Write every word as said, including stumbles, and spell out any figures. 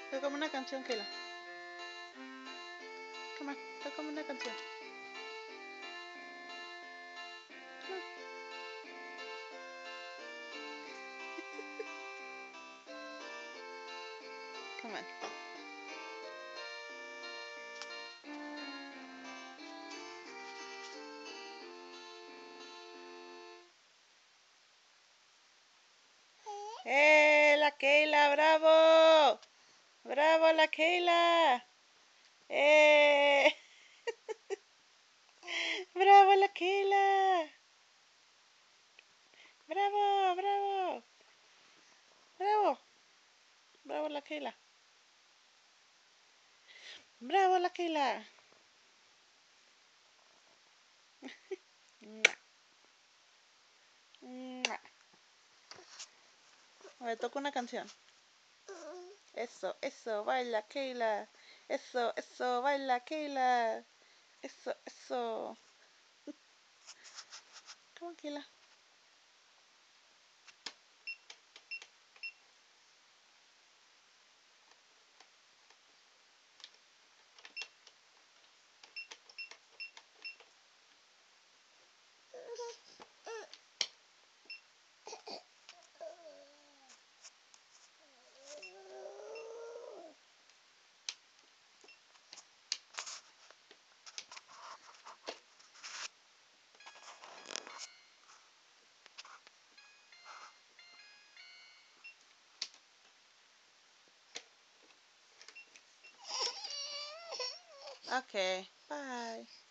Tócame una canción, Keila. Come on, tócame una canción. Come on. ¡Eh, la Keila, bravo! ¡Bravo la Keila! ¡Eh! ¡Bravo la Keila! ¡Bravo, bravo! ¡Bravo! ¡Bravo la Keila! ¡Bravo la Keila! A ver, toca una canción. Eso, eso, baila Keila. Eso, eso, baila Keila. Eso, eso. Come on, Keila. Okay, bye.